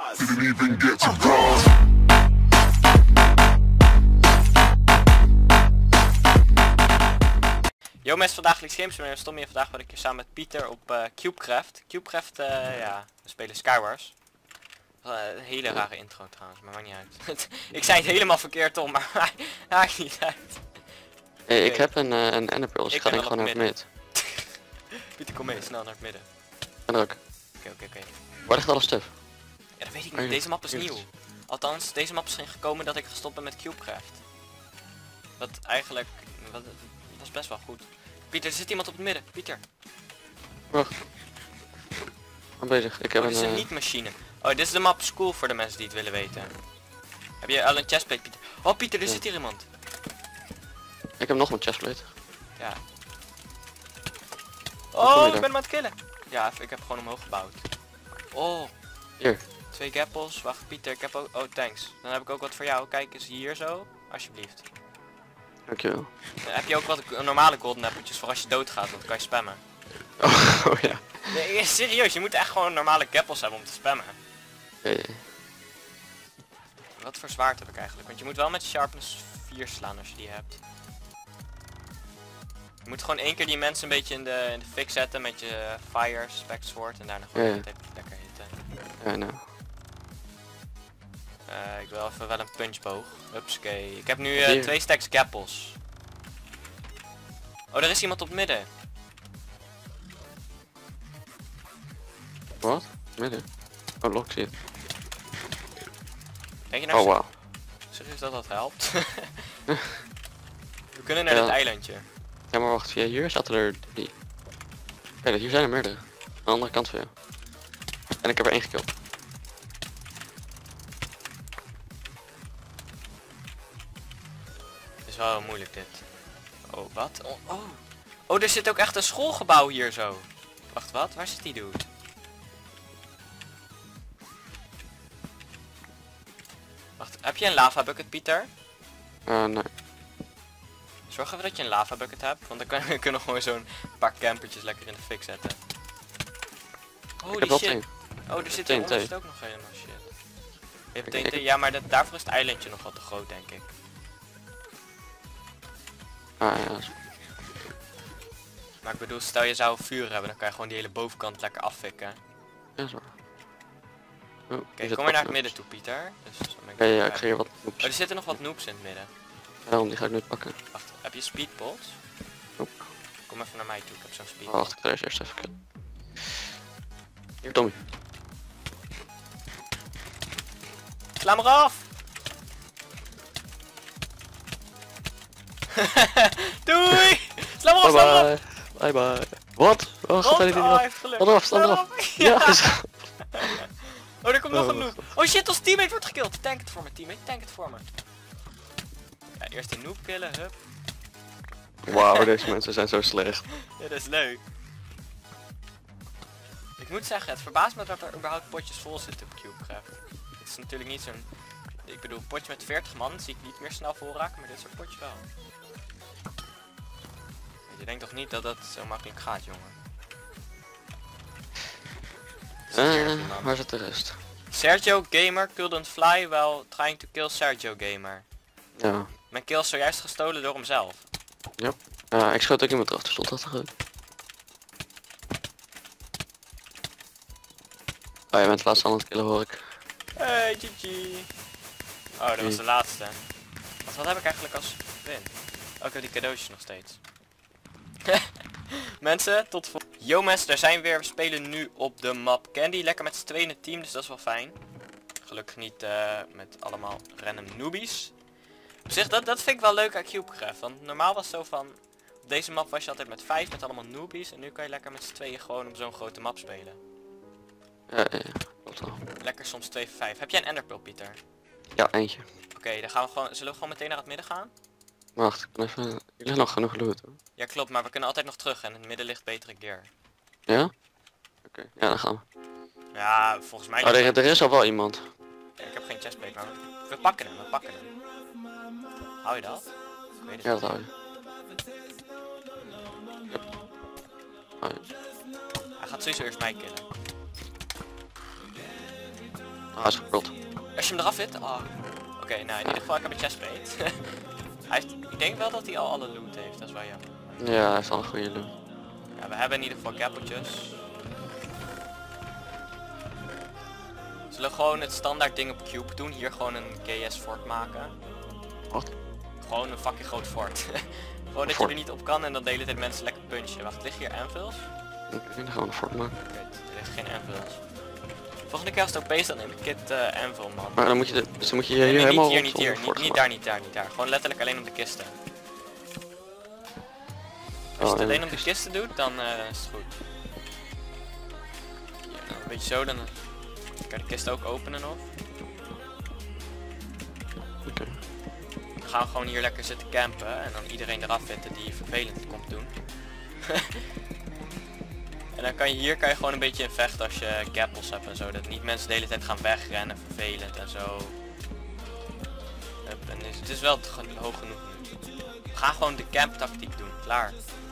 Didn't even get to cross. Yo mensen, vandaag Leaks Games. Mijn naam is Tommy en vandaag ben ik hier samen met Pieter op Cubecraft. Cubecraft, ja, we spelen Skywars. Een hele rare intro trouwens, maar maakt niet uit. Ik zei het helemaal verkeerd Tom, maar maakt niet uit. Hey, ik heb een enderpearl, dus ik ga denk ik gewoon naar het midden. Pieter, kom mee, snel naar het midden. En ook. Oké. Waar ligt alle stuff? Ja, dat weet ik niet. Deze map is nieuw. Althans, deze map is gekomen dat ik gestopt ben met Cubecraft. Dat eigenlijk, dat is best wel goed. Pieter, er zit iemand op het midden. Pieter. Wacht. Ik ben bezig. Ik heb dit is een niet-machine. Oh, dit is de map School voor de mensen die het willen weten. Heb je al een chestplate, Pieter? Oh, Pieter, er zit hier iemand. Ik heb nog een chestplate. Ja. Oh, ik ben hem aan het killen. Ja, ik heb gewoon omhoog gebouwd. Oh. Hier. 2 gappels. Wacht, Pieter, ik heb ook... Oh, thanks. Dan heb ik ook wat voor jou. Kijk eens hier zo. Alsjeblieft. Dankjewel. Heb je ook wat normale golden appeltjes voor als je doodgaat, want dan kan je spammen. Oh ja. Nee, serieus, je moet echt gewoon normale gappels hebben om te spammen. Wat voor zwaard heb ik eigenlijk? Want je moet wel met sharpness 4 slaan als je die hebt. Je moet gewoon 1 keer die mensen een beetje in de fik zetten met je fire, spec sword en daarna gewoon lekker hitten. Ja, nou. Ik wil even wel een punchboog. Hupskee. Ik heb nu 2 stacks gappels. Oh, er is iemand op het midden. Wat? Midden? Oh, lock zit. Denk je nou Oh, wauw. serieus dat dat helpt? We kunnen naar dit eilandje. Ja, maar wacht. Ja, hier zaten er 3. Kijk, hier zijn er meerdere. Aan de andere kant van jou. En ik heb er 1 gekild. Het is wel moeilijk dit. Oh, wat? Oh, er zit ook echt een schoolgebouw hier zo. Wacht, wat? Waar zit die dude? Wacht, heb je een lava bucket, Pieter? Nee. Zorg even dat je een lava bucket hebt, want dan kunnen we gewoon zo'n paar campertjes lekker in de fik zetten. Holy shit. Oh, er zit hieronder ook nog helemaal shit. Je hebt TNT, ja, maar daarvoor is het eilandje nog wat te groot, denk ik. Ah ja. Maar ik bedoel, stel je zou vuur hebben, dan kan je gewoon die hele bovenkant lekker affikken. Ja, zo. Oké, kom maar naar het midden toe, Pieter. Dus ja, ik ga hier wat noobs. Oh, er zitten nog wat noobs in het midden. Daarom, die ga ik nu pakken. Wacht, heb je speedpots? Nope. Kom even naar mij toe, ik heb zo'n speedpot. Oh, wacht, ik ga eerst even killen. Hier, Tommy. Sla maar af! Doei! Sla maar af, sla maar af! Bye bye. Wat? Oh, gaat hij niet af? Wat eraf, sta eraf. Ja, is Oh, er komt nog een noob. Oh shit, ons teammate wordt gekilld. Tank het voor me, teammate. Tank het voor me. Ja, eerst die noob killen, hup. Wauw, deze mensen zijn zo slecht. Ja, dat is leuk. Ik moet zeggen, het verbaast me dat er überhaupt potjes vol zitten op Cubecraft. Het is natuurlijk niet zo'n... Ik bedoel, een potje met 40 man zie ik niet meer snel vol raken, maar dit soort potjes wel. Je denkt toch niet dat dat zo makkelijk gaat, jongen? Waar zit de rest? Sergio Gamer couldn't fly while trying to kill Sergio Gamer. Ja. Mijn kill is zojuist gestolen door hemzelf. Ja. Ik schoot ook iemand eraf, dus stond dat te goed. Oh, je bent de laatste aan het killen, hoor ik. Hey, GG. Oh, dat was de laatste. Wat heb ik eigenlijk als win? Oh, ik heb die cadeautjes nog steeds. Mensen, tot volgende. Yo mensen, daar zijn we weer. We spelen nu op de map Candy. Lekker met z'n tweeën in het team, dus dat is wel fijn. Gelukkig niet met allemaal random newbies. Op zich, dat vind ik wel leuk aan Cubecraft. Want normaal was het zo van... Op deze map was je altijd met 5 met allemaal newbies. En nu kan je lekker met z'n tweeën gewoon op zo'n grote map spelen. Ja, klopt wel. Lekker soms 2 voor 5. Heb jij een enderpearl, Pieter? Ja, eentje. Oké, dan gaan we gewoon... Zullen we gewoon meteen naar het midden gaan? Wacht, ik kan even... Ik lig nog genoeg loot, hoor. Ja, klopt, maar we kunnen altijd nog terug en in het midden ligt betere gear. Ja? Oké, ja, dan gaan we. Ja, volgens mij... Oh, er is al wel iemand. Ja, ik heb geen chestplate, maar we pakken hem, Hou je dat? Ik weet het Ja, niet. dat hou je. Yep. Oh, ja. Hij gaat sowieso eerst mij killen. hij is kapot. Als je hem eraf hit, oh. Oké, nou in ieder geval ik heb een chestplate. Ik denk wel dat hij al alle loot heeft, dat is wel jammer. Ja, hij is al een goede loot. Ja, we hebben in ieder geval gappeltjes. Zullen we gewoon het standaard ding op Cube doen, hier gewoon een GS fort maken. Wat? Gewoon een fucking groot fort. Gewoon dat je er niet op kan en dan de hele tijd mensen lekker punchen. Wacht, liggen hier anvils? Ik vind gewoon een fort maken. Oké, er ligt geen anvils. Volgende keer als het OP is, dan neem ik het anvil man. Maar dan moet je, dus dan moet je hier Nee, nee, helemaal niet hier, rond niet hier, om een fort niet te daar, niet daar, niet daar. Gewoon letterlijk alleen op de kisten. Als je het alleen op de kisten doet, dan is het goed. Ja, nou, een beetje zo, dan kan je de kist ook openen nog. Oké. Dan gaan we gewoon hier lekker zitten campen en dan iedereen eraf zetten die vervelend komt doen. En dan kan je hier gewoon een beetje in vechten als je gappels hebt en zo. Dat niet mensen de hele tijd gaan wegrennen, vervelend en zo. Hup, en het is wel hoog genoeg nu. We gaan gewoon de camp tactiek doen, klaar.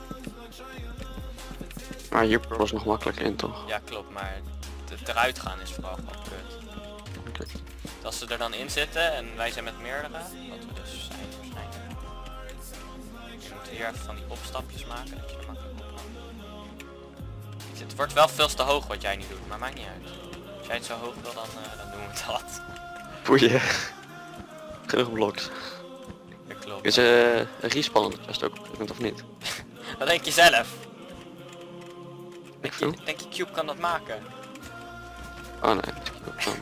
Maar hier was nog makkelijker in toch? Ja klopt, maar het eruit gaan is vooral gewoon kut. Oké. Als ze er dan in zitten en wij zijn met meerdere, wat we dus zijn waarschijnlijk. Je moet hier even van die opstapjes maken, dat je er makkelijk op kan. Het wordt wel veel te hoog wat jij nu doet, maar maakt niet uit. Als jij het zo hoog wil, dan doen we dat. Boeien. Genoeg bloks. Dat klopt. Is respawn best ook op of niet? Wat denk je zelf? Ik veel. Denk je Cube kan dat maken? Oh nee, dat is ook van.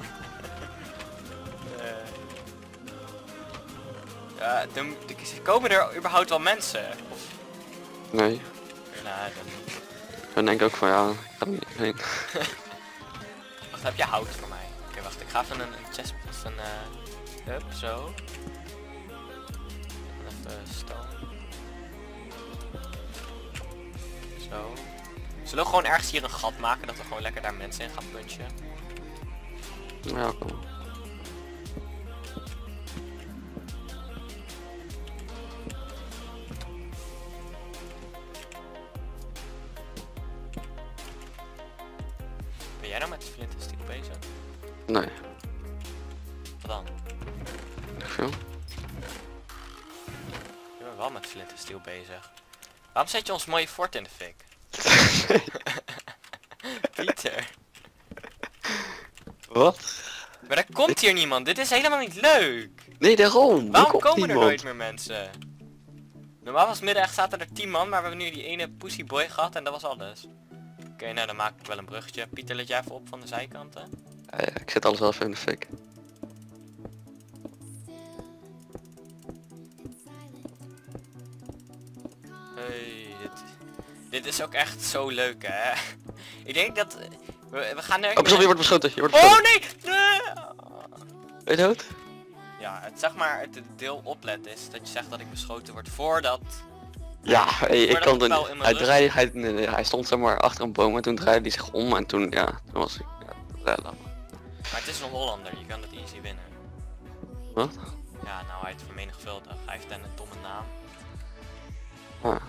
Ja, komen er überhaupt wel mensen? Of, Nee. nou, dan... Dan denk ik ook van ja, ik ga er niet heen. Wacht, heb je hout voor mij? Oké, wacht, ik ga even een chest, hup, zo. Even stone. Zo. Zullen we gewoon ergens hier een gat maken, dat we gewoon lekker daar mensen in gaan punchen? Ja, kom. Ben jij nou met de flint en steel bezig? Nee. Wat dan? Ik veel. Ik ben wel met flint en steel bezig. Waarom zet je ons mooie fort in de fik? Pieter. Wat? Maar er komt hier niemand, dit is helemaal niet leuk! Nee, daarom. Waarom komen er nooit meer mensen? Normaal was middag zaten er 10 man, maar we hebben nu die ene pussyboy gehad en dat was alles. Oké, nou dan maak ik wel een bruggetje. Pieter, let jij even op van de zijkanten. Ja, ik zet alles wel even in de fik. Hey, dit is ook echt zo leuk hè. Ik denk dat... We gaan er... Oh, pas op, je wordt beschoten. Je wordt Oh beschoten. nee! Nee! Ben je dood? Ja, het zeg maar, het deel opletten is dat je zegt dat ik beschoten word voordat... Ja, hey, ik Voordat kan ik het wel niet. in mijn Hij rug- draaide, hij stond zeg maar achter een boom en toen draaide hij zich om en toen, ja, toen was ik, ja, laat maar. Maar het is een Hollander, je kan het easy winnen. Wat? Ja, nou hij heeft vermenigvuldigd. Hij heeft een domme naam. Ah.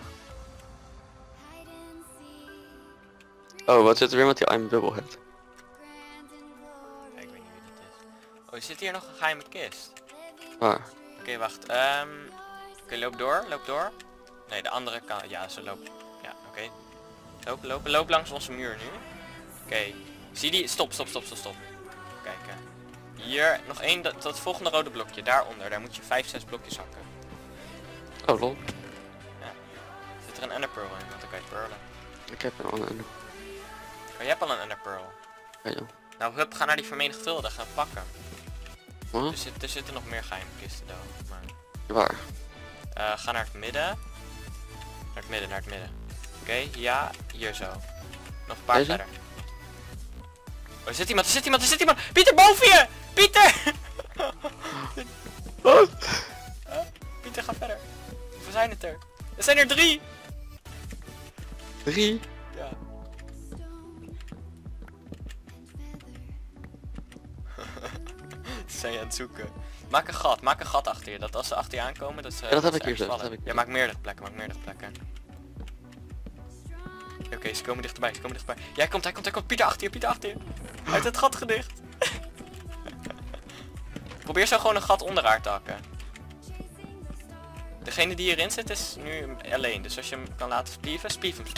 Oh, wat zit er weer met die I'm Bubblehead? Ja, ik weet niet wie dit is. Oh, zit hier nog een geheime kist? Waar? Oké, wacht. Oké, loop door, loop door. Nee, de andere kant. Ja, ze loopt. Ja, oké. Lopen, lopen, loop langs onze muur nu. Oké. Zie die? Stop, stop, stop, stop, stop. Kijken. Hier, nog één, dat volgende rode blokje. Daaronder, daar moet je 5, 6 blokjes hakken. Oh lol. Zit er een ender pearl in? Want dan kan je pearlen. Ik heb een andere. Oh, je hebt al een ender pearl. Ja, joh. Nou, hup, ga naar die vermenigvuldigen en pakken. Wat? Er zitten nog meer geheime kisten dan. Maar... Waar? ga naar het midden. Naar het midden, naar het midden. Oké, ja, hier zo. Nog een paar Deze? verder. Oh, er zit iemand, er zit iemand, er zit iemand! Pieter, boven je! Pieter! Wat? Pieter, ga verder. Hoeveel zijn het er? Er zijn er 3! 3? Ja. Ze zijn je aan het zoeken. Maak een gat achter je, dat als ze achter je aankomen, dat ze... Ja, dat heb ze ik hier ergens zo, dat vallen. heb ik Ja, hier. maak meerdere plekken, maak meerdere plekken. Oké, ze komen dichterbij, ze komen dichterbij. Ja, hij komt, Pieter achter je, Pieter achter je. Hij heeft het gat gedicht. Probeer zo gewoon een gat onder haar te hakken. Degene die hierin zit is nu alleen. Dus als je hem kan laten spieven, spief hem.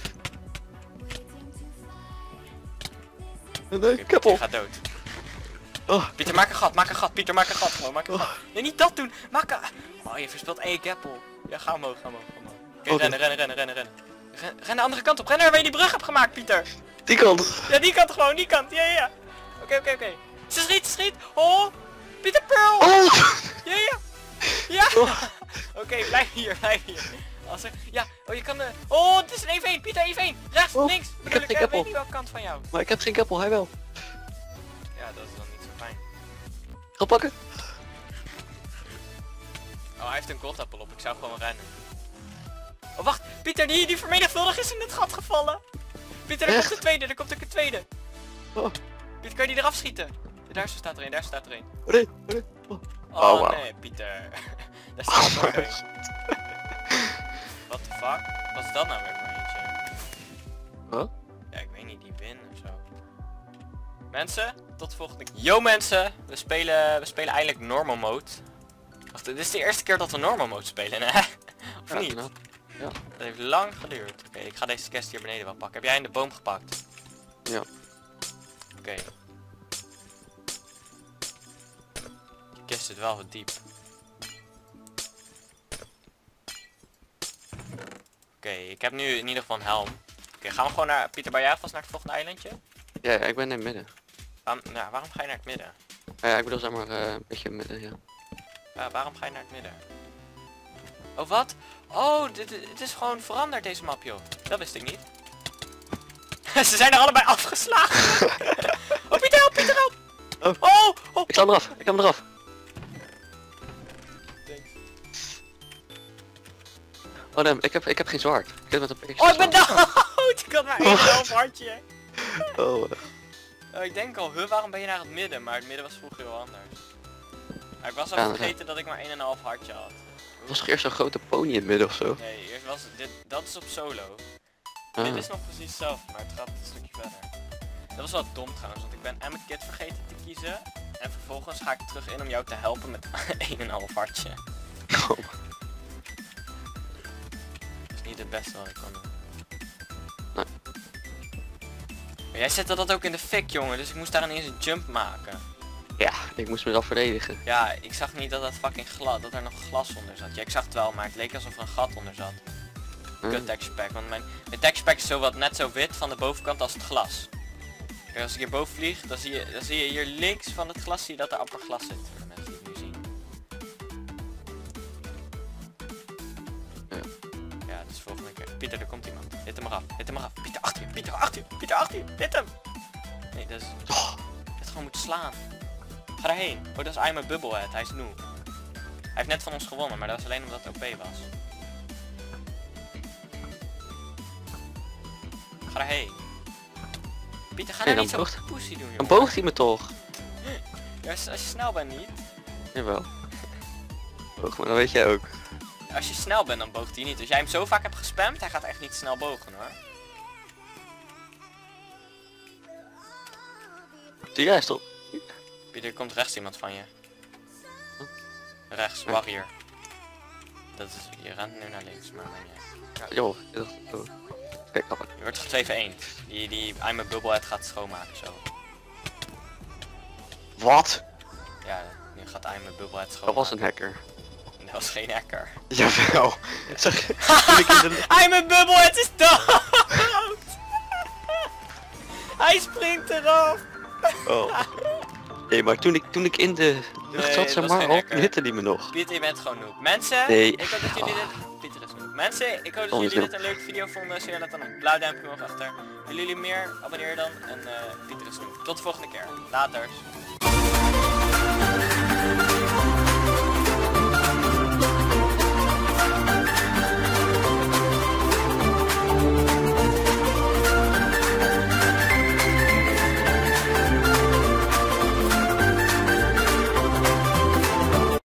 Nee, Oké, kappel. Pieter gaat dood. Oh, Pieter, maak een gat. Pieter, maak een gat. Gewoon, maak een gat. Nee, niet dat doen. Maak een... Oh, je verspilt één kappel. Ja, ga omhoog. Oké, Oké. rennen. Ren de andere kant op. Ren naar waar je die brug hebt gemaakt, Pieter. die kant. Ja, die kant gewoon, die kant. Ja. Oké. Ze schiet. Oh, Pieter Pearl. Oh! Ja. Oh. Oké, blijf hier. Als er... Ja, oh, je kan de... Oh, het is een 1v1. Pieter, 1v1. Rechts, Oh, links. ik heb geen weet kappel. niet welke kant van jou. Maar ik heb geen kappel, hij wel. Ja, dat is dan niet zo fijn. Ga pakken. Oh, hij heeft een goldappel op. Ik zou gewoon rennen. Oh, wacht. Pieter, die vermenigvuldig is in het gat gevallen. Pieter, er Echt? komt de tweede. Er komt ook een tweede. Oh, Pieter, kan je die eraf schieten? Ja, daar staat er een. nee. Oh. Oh, Oh, wauw. nee, Pieter. Daar staat er nog een. What the fuck? Wat is dat nou weer voor eentje? Huh? Ja, ik weet niet, die win of zo. Mensen, tot de volgende keer. Yo mensen, we spelen eindelijk normal mode. Wacht, dit is de eerste keer dat we normal mode spelen, hè? Of Ja, niet? nou, ja. Dat heeft lang geduurd. Oké, ik ga deze kist hier beneden wel pakken. Heb jij in de boom gepakt? Ja. Oké. Die kist zit wel wat diep. Oké, ik heb nu in ieder geval een helm. Oké, gaan we gewoon naar... Pieter, ben jij vast naar het volgende eilandje? Ja, ik ben in het midden. Waarom ga je naar het midden? Ja, ik bedoel zeg maar een beetje midden, ja. Waarom ga je naar het midden? Oh, wat? Oh, dit is gewoon veranderd deze map, joh. Dat wist ik niet. Ze zijn er allebei afgeslagen. Oh, Pieter, help! Oh! Ik sla hem eraf, ik heb hem eraf. Oh nee, ik heb geen zwaard. Ik zit met een pik. Oh, ik ben dood! Ik had maar één half hartje. Oh, Oh, ik denk al, waarom ben je naar het midden? Maar het midden was vroeger heel anders. Maar ik was al Ja, vergeten dat ik maar 1,5 hartje had. was toch eerst zo'n grote pony in het midden of zo? Nee, eerst was dit, dat is op solo. Ah. Dit is nog precies hetzelfde, maar het gaat een stukje verder. Dat was wel dom trouwens, want ik ben Emmet Kid vergeten te kiezen. En vervolgens ga ik terug in om jou te helpen met 1,5 hartje. Oh. Dat is niet het beste wat ik kan doen. Nee. Maar jij zette dat ook in de fik, jongen, dus ik moest daar ineens een jump maken. Ja, ik moest me wel verdedigen. Ja, ik zag niet dat dat fucking dat er nog glas onder zat. Ja, ik zag het wel, maar het leek alsof er een gat onder zat. Kut texture pack, want mijn texture pack is net zo wit van de bovenkant als het glas. Kijk, als ik hierboven vlieg, dan zie je hier links van het glas zie je dat er amper glas zit. Voor de mensen die het nu zien. Ja, dus volgende keer. Pieter, er komt iemand. Hit hem eraf. Pieter, achter je. Hit hem. Nee, dat is... Oh, je had gewoon moeten slaan. Ga daarheen. Oh, dat is I'm a Bubblehead. Hij is noob. Hij heeft net van ons gewonnen, maar dat was alleen omdat het OP was. Ga daarheen. Pieter, ga Nee, nou niet dan zo poesie doen, Dan jongen. boogt hij me toch? Ja, als je snel bent niet. Jawel. Boog, maar dat weet jij ook. Als je snel bent, dan boogt hij niet. Als jij hem zo vaak hebt gespamd, hij gaat echt niet snel bogen, hoor. Zie jij stop. Pieter, er komt rechts iemand van je. Rechts, Ja. warrior. Dat is, je rent nu naar links, maar maakt niet uit. Joh, oh. Kijk, appel. Je wordt 2v1. Die I'm a Bubblehead gaat schoonmaken zo. Wat? Ja, nu gaat I'm a Bubblehead Dat schoonmaken. was een hacker. Dat was geen hacker. Jawel. Zeg, toen ik in de... I'm a Bubblehead is dood! Hij springt eraf! Oh. Nee, maar toen ik in de lucht Nee, zat, dat zeg was maar, geen al, hacker. hitte die me nog. Pieter, je bent gewoon noob. Mensen, Nee. ik hoop dat jullie dit... Pieter is noob. Mensen, ik hoop dat Oh, is jullie noob. dit een leuke video vonden. Zie je laat dan een blauw duimpje omhoog achter. Willen jullie meer? Abonneer dan. En Pieter is noob. Tot de volgende keer. Laters.